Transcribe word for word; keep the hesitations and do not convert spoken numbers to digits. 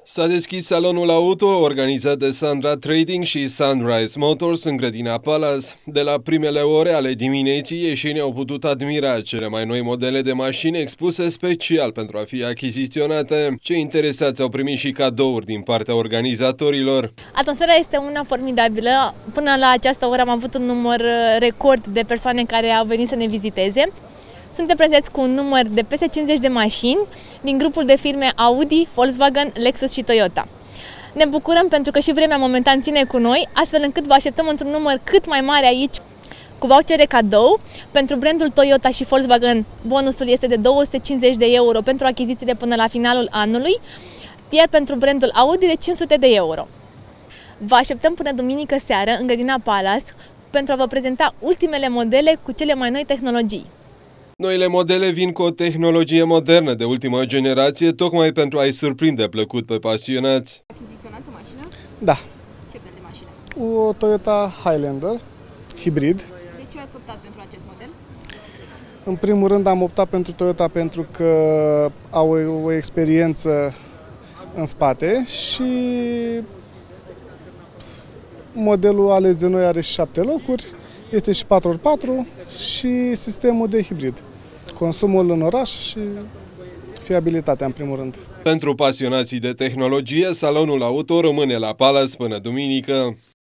S-a deschis salonul auto organizat de Sandra Trading și Sunrise Motors în grădina Palace. De la primele ore ale dimineții, ieșenii au putut admira cele mai noi modele de mașini expuse special pentru a fi achiziționate. Cei interesați au primit și cadouri din partea organizatorilor. Atmosfera este una formidabilă. Până la această oră am avut un număr record de persoane care au venit să ne viziteze. Suntem prezenți cu un număr de peste cincizeci de mașini din grupul de firme Audi, Volkswagen, Lexus și Toyota. Ne bucurăm pentru că și vremea momentan ține cu noi, astfel încât vă așteptăm într-un număr cât mai mare aici cu vouchere cadou. Pentru brandul Toyota și Volkswagen, bonusul este de două sute cincizeci de euro pentru achizițiile până la finalul anului, iar pentru brandul Audi de cinci sute de euro. Vă așteptăm până duminică seară în grădina Palace pentru a vă prezenta ultimele modele cu cele mai noi tehnologii. Noile modele vin cu o tehnologie modernă de ultimă generație, tocmai pentru a-i surprinde plăcut pe pasionați. Achiziționați o mașină? Da. Ce fel de mașină? O Toyota Highlander, hibrid. De ce ați optat pentru acest model? În primul rând am optat pentru Toyota pentru că au o, o experiență în spate și modelul ales de noi are și șapte locuri, este și patru ori patru și sistemul de hibrid. Consumul în oraș și fiabilitatea în primul rând. Pentru pasionații de tehnologie, salonul auto rămâne la Palace până duminică.